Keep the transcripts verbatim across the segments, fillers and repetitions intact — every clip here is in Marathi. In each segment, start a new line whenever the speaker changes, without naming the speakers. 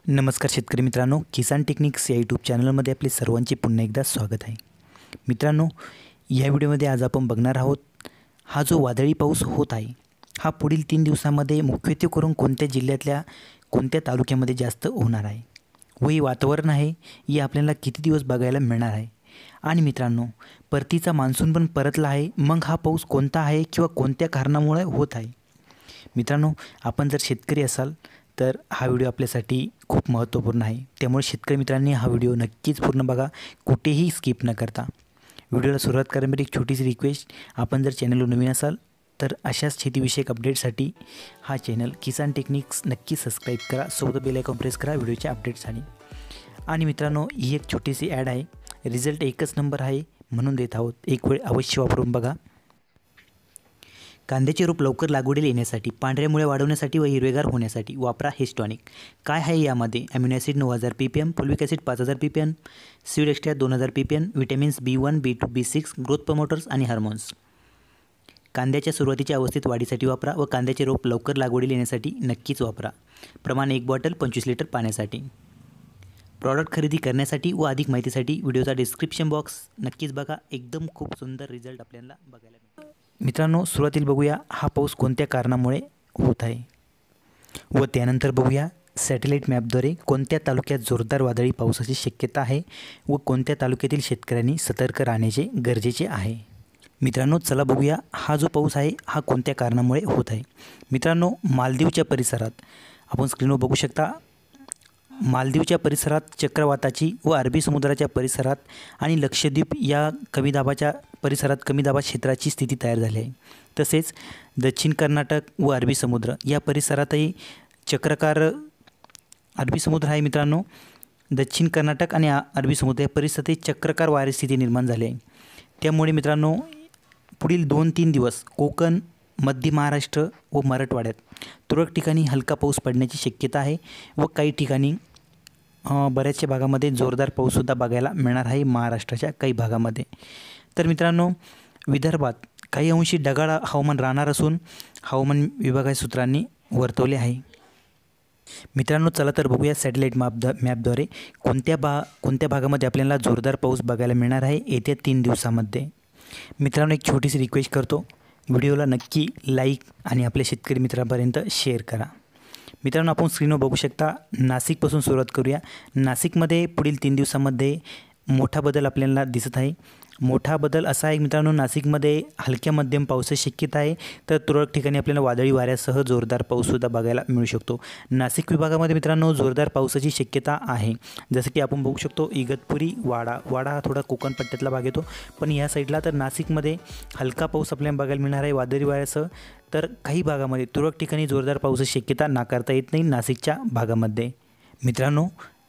नमस्कार शेतकरी मित्रांनो, किसान टेक्निक्स या यूट्यूब चॅनलमध्ये आपले सर्वांचे पुन्हा एकदा स्वागत आहे। मित्रांनो, या व्हिडिओमध्ये आज आपण बघणार आहोत हा जो वादळी पाऊस होत आहे हा पुढील तीन दिवसांमध्ये मुख्यत्वे करून कोणत्या जिल्ह्यातल्या कोणत्या तालुक्यामध्ये जास्त होणार आहे व हे वातावरण आहे हे आपल्याला किती दिवस बघायला मिळणार आहे। आणि मित्रांनो, परतीचा मान्सून पण परतला आहे, मग हा पाऊस कोणता आहे किंवा कोणत्या कारणामुळे होत आहे। मित्रांनो, आपण जर शेतकरी असाल तर हा व्हिडिओ आपल्यासाठी खूप महत्त्वपूर्ण आहे, त्यामुळे शेतकरी मित्रांनी हा व्हिडिओ नक्कीच पूर्ण बघा, कुठेही स्किप न करता। व्हिडिओला सुरुवात करण्यापूर्वी एक छोटीशी रिक्वेस्ट, आपण जर चॅनलवर नवीन असाल तर अशाच शेतीविषयक अपडेटसाठी हा चॅनल किसान टेक्निक्स नक्की सबस्क्राईब करा, सोबत बेल आयकॉन प्रेस करा व्हिडिओच्या अपडेट्ससाठी। आणि मित्रांनो, ही एक छोटीशी ॲड आहे, रिझल्ट एकच नंबर आहे म्हणून देत आहोत, एक वेळ अवश्य वापरून बघा। कांद्याचे रोप लवकर लागवडीला येण्यासाठी, पांढऱ्या मुळ्या वाढवण्यासाठी व हिरवेगार होण्यासाठी वापरा हेस्टॉनिक। काय आहे यामध्ये? अमिनो ॲसिड नऊ हजार P P M, fulvic acid पाच हजार P P M, seed extra दोन हजार P P M, vitamins B one B two B six, growth promoters आणि हार्मोन्स। कांद्याच्या सुरुवातीच्या अवस्थेत वाढीसाठी वापरा व कांद्याचे रोप लवकर लागवडीला येण्यासाठी नक्कीच वापरा। प्रमाण एक बॉटल पंचवीस लिटर पाण्यासाठी। प्रॉडक्ट खरेदी करण्यासाठी व अधिक माहितीसाठी व्हिडिओचा डिस्क्रिप्शन बॉक्स नक्कीच बघा, एकदम खूप सुंदर रिझल्ट आपल्याला बघायला मिळेल। मित्रांनो, सुरुवातीला बघूया हा पाऊस कोणत्या कारणामुळे होत आहे व त्यानंतर बघूया सॅटेलाईट मॅपद्वारे कोणत्या तालुक्यात जोरदार वादळी पावसाची शक्यता आहे व कोणत्या तालुक्यातील शेतकऱ्यांनी सतर्क राहण्याचे गरजेचे आहे। मित्रांनो, चला बघूया हा जो पाऊस आहे हा कोणत्या कारणामुळे होत आहे। मित्रांनो, मालदीवच्या परिसरात आपण स्क्रीनवर बघू शकता, मालदीवच्या परिसरात चक्रवाताची व अरबी समुद्राच्या परिसरात आणि लक्षद्वीप या कमी दाबाच्या परिसरात कमी दाबा क्षेत्राची स्थिती तयार झाली आहे। तसेच दक्षिण कर्नाटक व अरबी समुद्र या परिसरातही चक्राकार अरबी समुद्र आहे। मित्रांनो, दक्षिण कर्नाटक आणि अरबी समुद्र या परिसरात चक्राकार वारे स्थिती निर्माण झाली आहे। त्यामुळे मित्रांनो, पुढील दोन तीन दिवस कोकण, मध्य महाराष्ट्र व मराठवाड्यात तुरळक ठिकाणी हलका पाऊस पडण्याची शक्यता आहे व काही ठिकाणी बऱ्याचशा भागामध्ये जोरदार पाऊससुद्धा बघायला मिळणार आहे, महाराष्ट्राच्या काही भागामध्ये। तर मित्रांनो, विदर्भात काही अंशी ढगाळ हवामान राहणार असून हवामान विभागाच्या सूत्रांनी वर्तवले आहे। मित्रांनो, चला तर बघूया सॅटेलाईट मॅप मॅपद्वारे कोणत्या भा कोणत्या भागामध्ये आपल्याला जोरदार पाऊस बघायला मिळणार आहे येत्या तीन दिवसामध्ये। मित्रांनो, एक छोटीशी रिक्वेस्ट करतो, व्हिडिओला नक्की लाईक आणि आपल्या शेतकरी मित्रांपर्यंत शेअर करा। मित्रांनो, आपण स्क्रीनवर बघू शकता, नाशिकपासून सुरुवात करूया। नाशिकमध्ये पुढील तीन दिवसामध्ये मोठा बदल आपल्याला दिसत आहे। मोठा बदल असा आहे मित्रांनो, नाशिकमध्ये हलक्या मध्यम पावसाची शक्यता आहे, तर तुरळक ठिकाणी आपल्याला वादळी वाऱ्यासह जोरदार पाऊससुद्धा बघायला मिळू शकतो। नाशिक विभागामध्ये मित्रांनो जोरदार पावसाची शक्यता आहे, जसं की आपण बघू शकतो इगतपुरी, वाडा वाडा हा थोडा कोकण पट्ट्यातला भाग येतो, पण या साईडला तर नाशिकमध्ये हलका पाऊस आपल्याला बघायला मिळणार आहे वादळी वाऱ्यासह। तर काही भागामध्ये तुरळक ठिकाणी जोरदार पावसाची शक्यता नाकारता येत नाही नाशिकच्या भागामध्ये। मित्रांनो,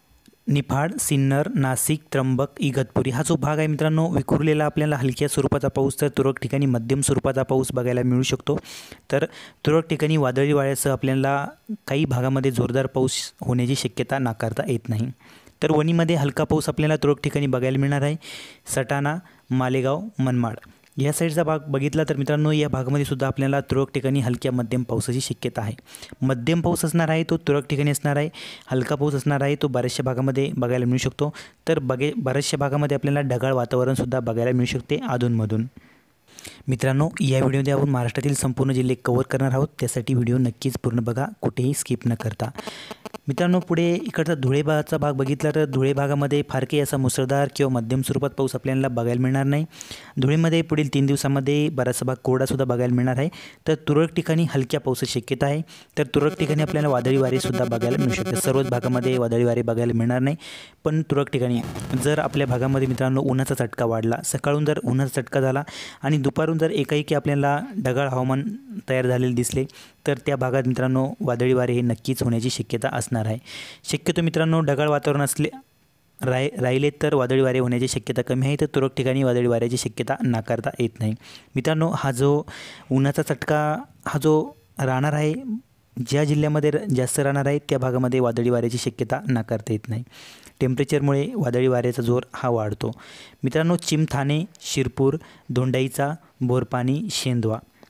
निफाड, सिन्नर, नाशिक, त्र्यंबक, इगतपुरी हा जो भाग आहे मित्रांनो, विखुरलेला आपल्याला हलक्या स्वरूपाचा पाऊस तर तुरळक ठिकाणी मध्यम स्वरूपाचा पाऊस बघायला मिळू शकतो। तर तुरळक ठिकाणी वादळी वाऱ्यासह आपल्याला काही भागामध्ये जोरदार पाऊस होण्याची शक्यता नाकारता येत नाही। तर वणीमध्ये हलका पाऊस आपल्याला तुरळक ठिकाणी बघायला मिळणार आहे, सटाणा, मालेगाव, मनमाड या साईडचा भाग बघितला तर मित्रांनो, या भागामध्ये सुद्धा आपल्याला तुरळक ठिकाणी हलक्या मध्यम पावसाची शक्यता आहे। मध्यम पाऊस असणार आहे तो तुरळक ठिकाणी असणार आहे, हलका पाऊस असणार आहे तो बऱ्याचशा भागामध्ये बघायला मिळू शकतो। तर बघे बऱ्याचशा भागामध्ये आपल्याला ढगाळ वातावरणसुद्धा बघायला मिळू शकते अधूनमधून। मित्रांनो, या व्हिडिओमध्ये आपण महाराष्ट्रातील संपूर्ण जिल्हे कव्हर करणार आहोत, त्यासाठी व्हिडिओ नक्कीच पूर्ण बघा, कुठेही स्किप न करता। मित्रांनो, पुढे इकडचा धुळे भागाचा भाग बघितला तर धुळे भागामध्ये फार काही असा मुसळधार किंवा मध्यम स्वरूपात पाऊस आपल्याला बघायला मिळणार नाही। धुळेमध्ये पुढील तीन दिवसामध्ये बराचसा भाग कोरडासुद्धा बघायला मिळणार आहे, तर तुरळक ठिकाणी हलक्या पावसाची शक्यता आहे। तर तुरळक ठिकाणी आपल्याला वादळी वारेसुद्धा बघायला मिळू शकते। सर्वच भागामध्ये वादळी वारे बघायला मिळणार नाही, पण तुरळक ठिकाणी जर आपल्या भागामध्ये मित्रांनो उन्हाचा चटका वाढला, सकाळून जर उन्हाचा चटका झाला आणि दुपारून जर एकाएकी आपल्याला ढगाळ हवामान तयार झालेले दिसले, तर त्या भागात मित्रांनो वादळी वारे हे नक्कीच होण्याची शक्यता असणार आहे। शक्यतो मित्रांनो ढगाळ वातावरण असले राय राहिले तर वादळी वारे होण्याची शक्यता कमी आहे, तर तुरळक ठिकाणी वादळी वाऱ्याची शक्यता नाकारता येत नाही। मित्रांनो, हा जो उन्हाचा चटका हा जो राहणार आहे, ज्या जिल्ह्यामध्ये जास्त राहणार आहे त्या भागामध्ये वादळी वाऱ्याची शक्यता नाकारता येत नाही। टेम्परेचरमुळे वादळी वाऱ्याचा जोर हा वाढतो। मित्रांनो, चिमठाणे, शिरपूर, दोंडाईचा, बोरपाणी, शेंदवा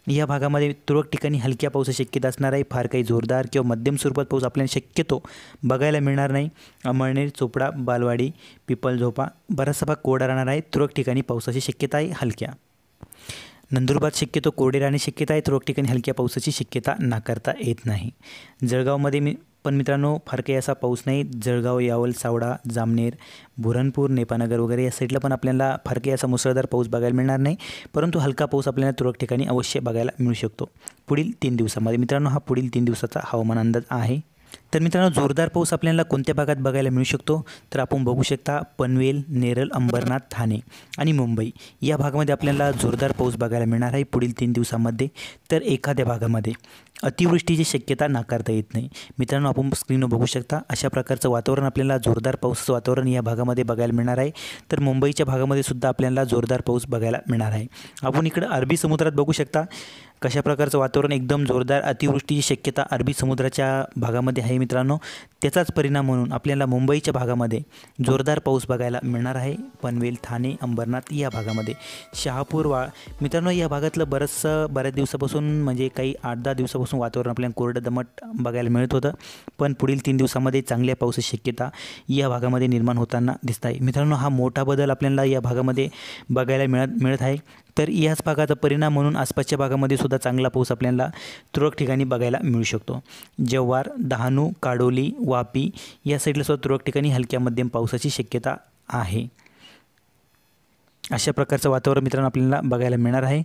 या भागामध्ये तुरळक ठिकाणी हलक्या पावसाची शक्यता असणार आहे. फार काही जोरदार किंवा मध्यम स्वरूपात पाऊस आपल्याला शक्यतो बघायला मिळणार नाही. अमळनेर, चोपडा, बालवाडी, पिपलझोपा बराचसा भाग कोरडा राहणार आहे. तुरळक ठिकाणी पावसाची शक्यता आहे हलक्या. नंदुरबार शक्यतो कोरडे राहण्याची शक्यता आहे. तुरळक ठिकाणी हलक्या पावसाची शक्यता नाकारता येत नाही. जळगावमध्ये मी पण मित्रांनो फार काही असा पाऊस नाही. जळगाव, यावल, सावडा, जामनेर, बुऱ्हाणपूर, नेपानगर वगैरे या साईडला पण आपल्याला फार काही असा मुसळधार पाऊस बघायला मिळणार नाही, परंतु हलका पाऊस आपल्याला तुरळक ठिकाणी अवश्य बघायला मिळू शकतो पुढील तीन दिवसामध्ये. मित्रांनो हा पुढील तीन दिवसाचा हवामान अंदाज आहे. तर मित्रांनो जोरदार पाऊस आपल्याला कोणत्या भागात बघायला मिळू शकतो, तर आपण बघू शकता पनवेल, नेरळ, अंबरनाथ, ठाणे आणि मुंबई या भागामध्ये आपल्याला जोरदार पाऊस बघायला मिळणार आहे पुढील तीन दिवसांमध्ये. तर एखाद्या भागामध्ये अतिवृष्टीची शक्यता नाकारता येत नाही. मित्रांनो आपण स्क्रीनवर बघू शकता अशा प्रकारचं वातावरण आपल्याला जोरदार पावसाचं वातावरण या भागामध्ये बघायला मिळणार आहे. तर मुंबईच्या भागामध्ये सुद्धा आपल्याला जोरदार पाऊस बघायला मिळणार आहे. आपण इकडं अरबी समुद्रात बघू शकता कशा प्रकारचं वातावरण एकदम जोरदार अतिवृष्टीची शक्यता अरबी समुद्राच्या भागामध्ये आहे मित्रांनो. त्याचाच परिणाम म्हणून आपल्याला मुंबईच्या भागामध्ये जोरदार पाऊस बघायला मिळणार आहे. पनवेल, ठाणे, अंबरनाथ या भागामध्ये. शहापूर, वा मित्रांनो या भागातलं बरंचसं बऱ्याच दिवसापासून म्हणजे काही आठ दहा दिवसापासून वातावरण आपल्याला कोरडं दमट बघायला मिळत होतं, पण पुढील तीन दिवसामध्ये चांगल्या पावसाची शक्यता या भागामध्ये निर्माण होताना दिसत आहे. मित्रांनो हा मोठा बदल आपल्याला या भागामध्ये बघायला मिळत मिळत आहे. तर याच भागाचा परिणाम म्हणून आसपासच्या भागामध्ये सुद्धा चांगला पाऊस आपल्याला तुरळक ठिकाणी बघायला मिळू शकतो. जव्हार, डहाणू, काडोली, वापी या साईडला सुद्धा तुरळक ठिकाणी हलक्या मध्यम पावसाची शक्यता आहे. अशा प्रकारचं वातावरण मित्रांनो आपल्याला बघायला मिळणार आहे.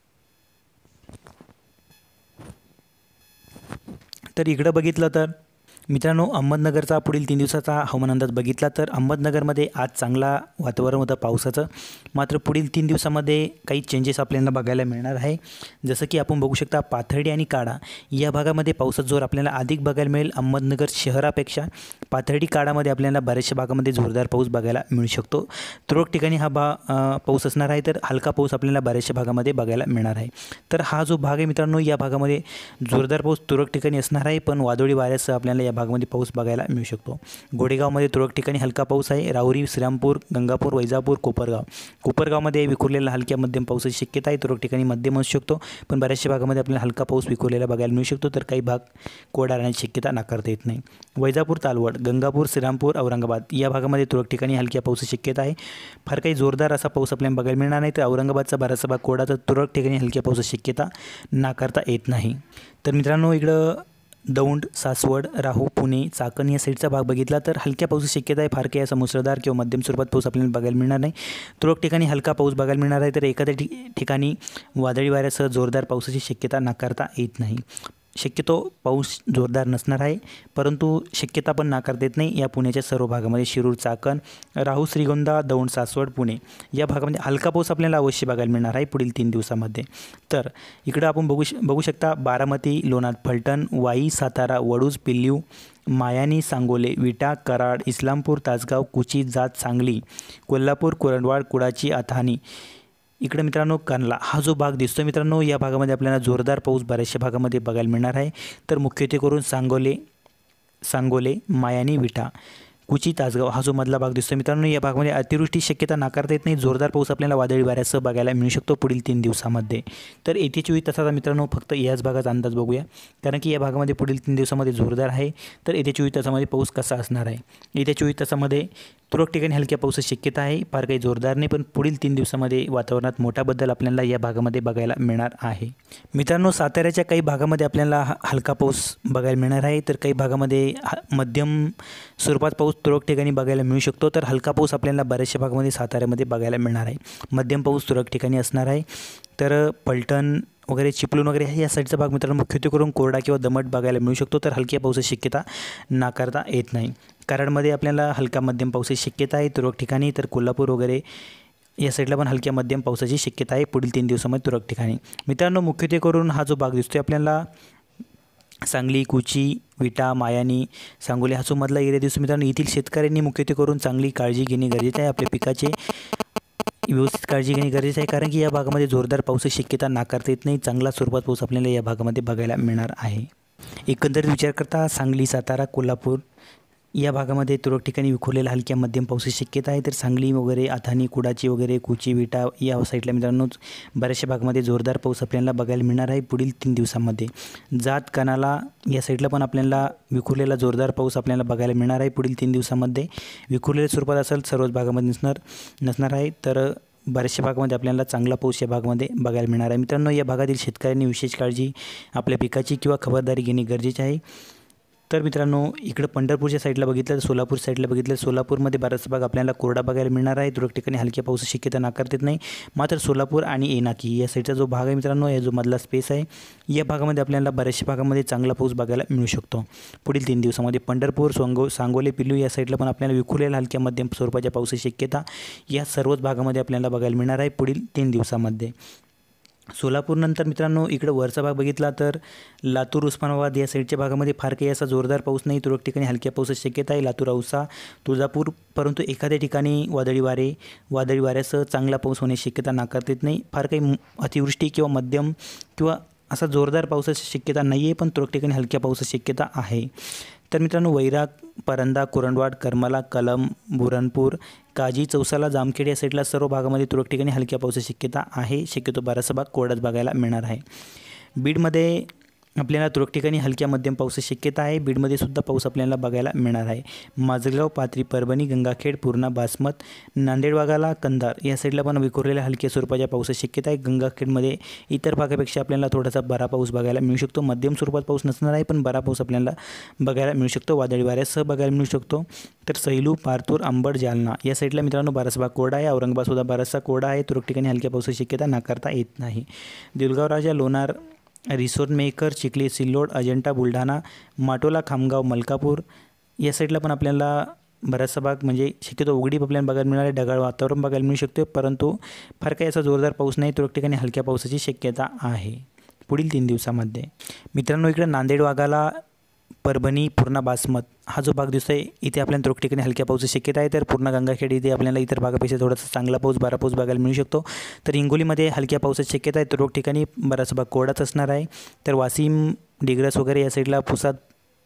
तर इकडं बघितलं तर मित्रांनो अहमदनगरचा पुढील तीन दिवसाचा हवामान अंदाज बघितला तर अहमदनगरमध्ये आज चांगला वातावरण होतं पावसाचं, मात्र पुढील तीन दिवसामध्ये काही चेंजेस आपल्याला बघायला मिळणार आहे. जसं की आपण बघू शकता पाथर्डी आणि काडा या भागामध्ये पावसाचा जोर आपल्याला अधिक बघायला मिळेल. अहमदनगर शहरापेक्षा पाथर्डी, काडामध्ये आपल्याला बऱ्याचशा भागामध्ये जोरदार पाऊस बघायला मिळू शकतो. तुरळक ठिकाणी हा बा पाऊस असणार आहे, तर हलका पाऊस आपल्याला बऱ्याचशा भागामध्ये बघायला मिळणार आहे. तर हा जो भाग आहे मित्रांनो या भागामध्ये जोरदार पाऊस तुरळक ठिकाणी असणार आहे, पण वादळी वाऱ्यासह आपल्याला भागामध्ये पाऊस बघायला मिळू शकतो. गोडेगावमध्ये तुरळक ठिकाणी हलका पाऊस आहे. राहुरी, श्रीरामपूर, गंगापूर, वैजापूर, कोपरगाव कोपरगावमध्ये विखुरलेला हलक्या मध्यम पावसाची शक्यता आहे. तुरळक ठिकाणी मध्यम असू शकतो, पण बऱ्याचशा भागामध्ये आपल्याला हलका पाऊस विखुरलेला बघायला मिळू शकतो. तर काही भाग कोरडा राहण्याची शक्यता नाकारता येत नाही. वैजापूर, तालवड, गंगापूर, श्रीरामपूर, औरंगाबाद या भागामध्ये तुरळक ठिकाणी हलक्या पावसाची शक्यता आहे. फार काही जोरदार असा पाऊस आपल्याला बघायला मिळणार नाही. तर औरंगाबादचा बराचसा भाग कोरडा, तर तुरळक ठिकाणी हलक्या पावसाची शक्यता नाकारता येत नाही. तर मित्रांनो इकडं दौंड, सासवड, राहू, पुणे, चाकण या साईडचा भाग बघितला तर हलक्या पावसाची शक्यता आहे. फार काही असा मुसळधार किंवा मध्यम स्वरूपात पाऊस आपल्याला बघायला मिळणार नाही. तुरळक ठिकाणी हलका पाऊस बघायला मिळणार आहे. तर एखाद्या ठिक ठिकाणी वादळी वाऱ्यासह जोरदार पावसाची शक्यता नाकारता येत नाही. शक्यतो पाऊस जोरदार नसणार आहे, परंतु शक्यता पण नाकारता येत नाही. या पुण्याच्या सर्व भागामध्ये शिरूर, चाकण, राहू, श्रीगोंदा, दौंड, सासवड, पुणे या भागामध्ये हलका पाऊस आपल्याला अवश्य बघायला मिळणार आहे पुढील तीन दिवसामध्ये. तर इकडं आपण बघू श बघू शकता बारामती, लोणार, फलटण, वाई, सातारा, वडूज, पिल्लू, मायानी, सांगोले, विटा, कराड, इस्लामपूर, तासगाव, कुची, जात, सांगली, कोल्हापूर, कुरणवाड, कुडाची, अथानी इकडे मित्रांनो कानला हा जो भाग दिसतो मित्रांनो या भागामध्ये आपल्याला जोरदार पाऊस बऱ्याचशा भागामध्ये बघायला मिळणार आहे. तर मुख्यत्वे करून सांगोले सांगोले मायानी, विटा, कुची, तासगाव हा जो मधला भाग दिसतो मित्रांनो या भागामध्ये अतिवृष्टी शक्यता नाकारता येत नाही. जोरदार पाऊस आपल्याला वादळी वाऱ्यासह बघायला मिळू शकतो पुढील तीन दिवसामध्ये. तर येत्या चोवीस तासाचा मित्रांनो फक्त याच भागाचा अंदाज बघूया, कारण की या भागामध्ये पुढील तीन दिवसामध्ये जोरदार आहे. तर येत्या चोवीस तासामध्ये पाऊस कसा असणार आहे. येत्या चोवीस तासामध्ये तुरळक ठिकाणी हलक्या पावसाची शक्यता आहे. फार काही जोरदार नाही, पण पुढील तीन दिवसामध्ये वातावरणात मोठा बदल आपल्याला या भागामध्ये बघायला मिळणार आहे. मित्रांनो साताऱ्याच्या काही भागामध्ये आपल्याला हलका पाऊस बघायला मिळणार आहे. तर काही भागामध्ये मध्यम स्वरूपात पाऊस तुरळक ठिकाणी बघायला मिळू शकतो. तर हलका पाऊस आपल्याला बऱ्याचशा भागामध्ये साताऱ्यामध्ये बघायला मिळणार आहे. मध्यम पाऊस तुरळक ठिकाणी असणार आहे. तर पलटण वगैरे, चिपळूण वगैरे या साईडचा भाग मित्रांनो मुख्यत्वे करून कोरडा किंवा दमट बघायला मिळू शकतो. तर हलक्या पावसाची शक्यता नाकारता येत नाही. कराडमध्ये आपल्याला हलका मध्यम पावसाची शक्यता आहे तुरळक ठिकाणी. तर कोल्हापूर वगैरे या साईडला पण हलक्या मध्यम पावसाची शक्यता आहे पुढील तीन दिवसामध्ये तुरळक ठिकाणी. मित्रांनो मुख्यत्वे करून हा जो भाग दिसतोय आपल्याला सांगली, कुची, विटा, मायानी, सांगोली हा जो मधला एरिया दिसतो मित्रांनो येथील शेतकऱ्यांनी मुख्यत्वे करून चांगली काळजी घेणे गरजेचे आहे. आपल्या पिकाचे व्यवस्थित काळजी घेणे गरजेचे आहे, कारण की या भागामध्ये जोरदार पावसाची शक्यता नाकारता येत नाही. चांगला स्वरूपात पाऊस आपल्याला या भागामध्ये बघायला मिळणार आहे. एकंदरीत विचार करता सांगली, सातारा, कोल्हापूर या भागामध्ये तुरळक ठिकाणी विखुरलेला हलक्या मध्यम पावसाची शक्यता आहे. तर सांगली वगैरे आथानी कुडाची वगैरे कुची विटा या साईडला मित्रांनो बऱ्याचशा भागामध्ये जोरदार पाऊस आपल्याला बघायला मिळणार आहे पुढील तीन दिवसांमध्ये. जात कनाला या साईडला पण आपल्याला विखुरलेला जोरदार पाऊस आपल्याला बघायला मिळणार आहे पुढील तीन दिवसांमध्ये. विखुरलेल्या स्वरूपात असेल सर्वच भागामध्ये नसणार नसणार आहे. तर बऱ्याचशा भागामध्ये आपल्याला चांगला पाऊस या भागामध्ये बघायला मिळणार आहे. मित्रांनो या भागातील शेतकऱ्यांनी विशेष काळजी आपल्या पिकाची किंवा खबरदारी घेणे गरजेचे आहे. तर मित्रांनो इकडं पंढरपूरच्या साईडला बघितलं तर सोलापूर साईडला बघितलं सोलापूरमध्ये बराचसा भाग आपल्याला कोरडा बघायला मिळणार आहे. तुरळक ठिकाणी हलक्या पावसाची शक्यता नाकारता येत नाही. मात्र सोलापूर आणि एनाकी या साईडचा जो भाग आहे मित्रांनो या जो मधला स्पेस आहे या भागामध्ये आपल्याला बऱ्याचशा भागामध्ये चांगला पाऊस बघायला मिळू शकतो पुढील तीन दिवसामध्ये. पंढरपूर सांगो सांगोले पिल्लू या साईडला पण आपल्याला विखुरलेल्या हलक्या मध्यम स्वरूपाच्या पावसाची शक्यता या सर्वच भागामध्ये आपल्याला बघायला मिळणार आहे पुढील तीन दिवसामध्ये. सोलापूरनंतर मित्रांनो इकडं वरचा भाग बघितला तर लातूर उस्मानाबाद या साईडच्या भागामध्ये फार काही असा जोरदार पाऊस नाही. तुरळक ठिकाणी हलक्या पावसाची शक्यता आहे. लातूर औसा तुळजापूर परंतु एखाद्या ठिकाणी वादळी वारे वादळी वाऱ्यासह चांगला पाऊस होण्याची शक्यता नाकारता येत नाही. फार काही अतिवृष्टी किंवा मध्यम किंवा असा जोरदार पावसाची शक्यता नाही आहे पण तुरळक ठिकाणी हलक्या पावसाची शक्यता आहे. तर मित्रांनो वैराग परंदा कुरणवाड करमाला कलम बुरनपूर काजी चौसाला जामखेड या साईडला सर्व भागामध्ये तुरळक ठिकाणी हलक्या पावसाची शक्यता आहे. शक्यतो बराचसा भाग कोरडाच बघायला मिळणार आहे. बीडमध्ये आपल्याला तुरळक ठिकाणी हलक्या मध्यम पावसाची शक्यता आहे. बीडमध्ये सुद्धा पाऊस आपल्याला बघायला मिळणार आहे. माजलगाव पाथरी परभणी गंगाखेड पूर्णा बासमत नांदेड भागाला कंधार या साईडला पण विखुरलेल्या हलक्या स्वरूपाच्या पावसाची शक्यता आहे. गंगाखेडमध्ये इतर भागापेक्षा आपल्याला थोडासा बरा पाऊस बघायला मिळू शकतो. मध्यम स्वरूपात पाऊस नसणार आहे पण बरा पाऊस आपल्याला बघायला मिळू शकतो. वादळी वाऱ्यासह बघायला मिळू शकतो. तर सैलू पारतूर अंबड जालना या साईडला मित्रांनो बराचसा भाग कोरडा आहे. औरंगाबाद सुद्धा बराचसा कोरडा आहे. तुरळक ठिकाणी हलक्या पावसाची शक्यता नाकारता येत नाही. देऊळगाव राजा लोणार रिसोर्ट मेकर चिखली सिल्लोड अजंठा बुलढाणा माटोला खामगाव मलकापूर या साईडला पण आपल्याला बराचसा भाग म्हणजे शक्यतो उघडीप आपल्याला बघायला मिळणार आहे. ढगाळ वातावरण बघायला मिळू शकते परंतु फार काही असा जोरदार पाऊस नाही. तुरळक ठिकाणी हलक्या पावसाची शक्यता आहे पुढील तीन दिवसामध्ये. मित्रांनो इकडे नांदेड वाघाला परभणी पूर्णा बासमत हा जो भाग दिसतोय इथे आपल्याला तुरळक ठिकाणी हलक्या पावसाची शक्यता आहे. तर पूर्णा गंगाखेड इथे आपल्याला इतर भागापेक्षा थोडासा चांगला पाऊस बारा पाऊस बघायला मिळू शकतो. तर हिंगोलीमध्ये हलक्या पावसाची शक्यता आहे. तुरळक ठिकाणी बराचसा भाग कोरडाच असणार आहे. तर वाशिम डिग्रस वगैरे या साईडला पुसाद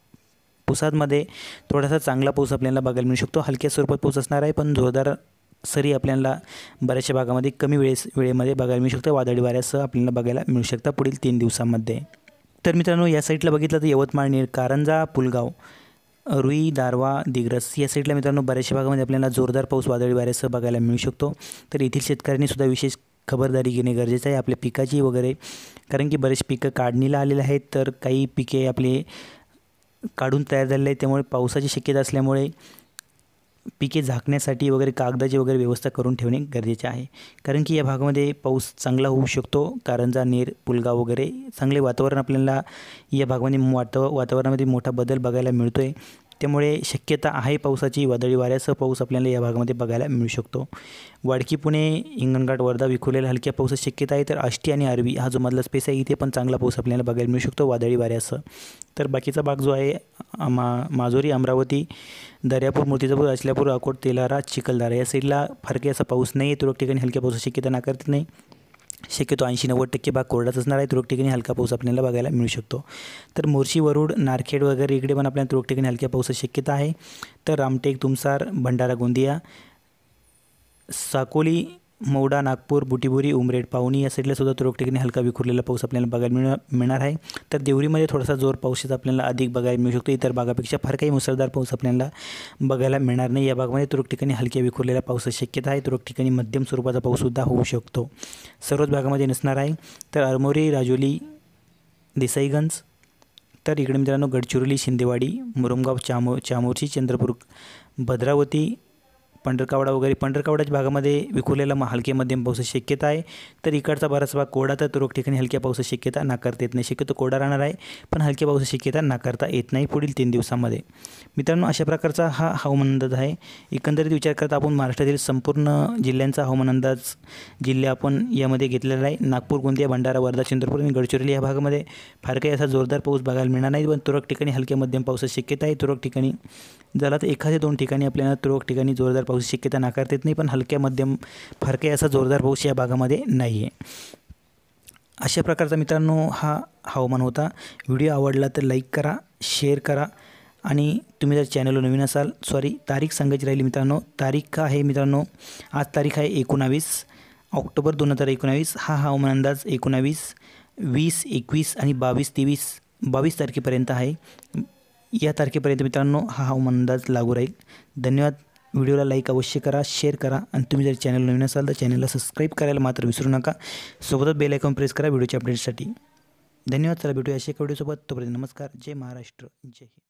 पुसादमध्ये थोडासा चांगला पाऊस आपल्याला बघायला मिळू शकतो. हलक्या स्वरूपात पाऊस असणार आहे पण जोरदार सरी आपल्याला बऱ्याचशा भागामध्ये कमी वेळेस वेळेमध्ये बघायला मिळू शकतं. वादळी वाऱ्यासह आपल्याला बघायला मिळू शकतं पुढील तीन दिवसामध्ये. तर मित्रांनो या साईडला बघितलं तर यवतमाळ नेर कारंजा पुलगाव रुई दारवा दिग्रस या साईडला मित्रांनो बऱ्याचशा भागामध्ये आपल्याला जोरदार पाऊस वादळी वाऱ्यासह बघायला मिळू शकतो. तर येथील शेतकऱ्यांनी सुद्धा विशेष खबरदारी घेणे गरजेचं आहे आपल्या पिकाची वगैरे, कारण की बरेच पिकं काढणीला आलेले आहेत. तर काही पिके आपले काढून तयार झालेले आहेत त्यामुळे पावसाची शक्यता असल्यामुळे पिके झाकण्यासाठी वगैरे कागदाची वगैरे व्यवस्था करून ठेवणे गरजेचे आहे. कारण की या भागामध्ये पाऊस चांगला होऊ शकतो. कारंजा नेर पुलगाव वगैरे चांगले वातावरण आपल्याला या भागामध्ये वाता वातावरणामध्ये मोठा बदल बघायला मिळतो आहे. त्यामुळे शक्यता आहे पावसाची. वादळी वाऱ्यासह पाऊस आपल्याला या भागामध्ये बघायला मिळू शकतो. वाडकी पुणे हिंगणघाट वर्धा विखुरलेल्या हलक्या पावसाची शक्यता आहे. तर आष्टी आणि अरबी हा जो मधला स्पेस आहे इथे पण चांगला पाऊस आपल्याला बघायला मिळू शकतो वादळी वाऱ्यासह. तर बाकीचा भाग जो आहे मा माजोरी अमरावती दर्यापूर मूर्तिजापूर अचल्यापूर अकोट तेलारा चिखलदरा या साईडला फार काही असा पाऊस नाही आहे. तुरळक ठिकाणी हलक्या पावसाची शक्यता नाकारत नाही. शक्यतो ऐंशी नव्वद टक्के भाग कोरडाच असणार आहे. तुरळक ठिकाणी हलका पाऊस आपल्याला बघायला मिळू शकतो. तर मोर्शी वरुड नारखेड वगैरे इकडे पण आपल्याला तुरळक ठिकाणी हलक्या पावसाची शक्यता आहे. तर रामटेक तुमसार भंडारा गोंदिया साकोली मौडा नागपूर बुटीबुरी उमरेड पावनी या साईडला सुद्धा तुरळक ठिकाणी हलका विखुरलेला पाऊस आपल्याला बघायला मिळ मिळणार आहे. तर देवरीमध्ये थोडासा जोर पाऊस आपल्याला अधिक बघायला मिळू शकतो. इतर भागापेक्षा फार काही मुसळधार पाऊस आपल्याला बघायला मिळणार नाही. या भागामध्ये तुरळक ठिकाणी हलक्या विखुरलेल्या पावसाची शक्यता आहे. तुरळक ठिकाणी मध्यम स्वरूपाचा पाऊससुद्धा होऊ शकतो. सर्वच भागामध्ये नसणार आहे. तर अरमोरी राजोली देसाईगंज तर इकडे मित्रांनो गडचिरोली शिंदेवाडी मुरुमगाव चामो चामोर्शी चंद्रपूर भद्रावती पंढरकावडा वगैरे पंढरकावडाच्या भागामध्ये विखुरलेला हलके मध्यम पावसाची शक्यता आहे. तर इकडचा बराचसा भाग कोरडा तर तुरळक ठिकाणी हलक्या पावसाची शक्यता नाकारता येत नाही. शक्यतो कोरडा राहणार आहे पण हलक्या पावसाची शक्यता नाकारता येत नाही पुढील तीन दिवसामध्ये. मित्रांनो अशा प्रकारचा हा हवामान अंदाज आहे. एकंदरीत विचार करता आपण महाराष्ट्रातील संपूर्ण जिल्ह्यांचा हवामान अंदाज जिल्हे आपण यामध्ये घेतलेला आहे. नागपूर गोंदिया भंडारा वर्धा चंद्रपूर आणि गडचिरोली या भागामध्ये फार काही असा जोरदार पाऊस बघायला मिळणार नाही पण तुरळक ठिकाणी हलक्या मध्यम पावसाची शक्यता आहे. तुरळक ठिकाणी झाला तर एखाद्या दोन ठिकाणी आपल्याला तुरळक ठिकाणी जोरदार पावसाची शक्यता नाकारता येत नाही पण हलक्या मध्यम फार काही असा जोरदार पाऊस या भागामध्ये नाही आहे. अशा प्रकारचा मित्रांनो हा हवामान होता. व्हिडिओ आवडला तर लाईक करा शेअर करा आणि तुम्ही जर चॅनलवर नवीन असाल, सॉरी तारीख सांगायची राहिली मित्रांनो, तारीख आहे मित्रांनो, आज तारीख आहे एकोणावीस ऑक्टोबर दोन हजार एकोणावीस. हा हवामान अंदाज एकोणावीस, वीस, एकवीस आणि बावीस तेवीस बावीस तारखेपर्यंत आहे. या तारखेपर्यंत मित्रांनो हा हवामान अंदाज लागू राहील. धन्यवाद. व्हिडिओला लाईक अवश्य करा, शेअर करा आणि तुम्ही जर चॅनल नवीन असाल तर चॅनलला सबस्क्राईब करायला मात्र विसरू नका. सोबतच बेल आयकॉन प्रेस करा व्हिडिओच्या अपडेट्ससाठी. धन्यवाद. चला भेटूया अशा एका व्हिडिओसोबत. तोपर्यंत नमस्कार. जय महाराष्ट्र. जय हिंद.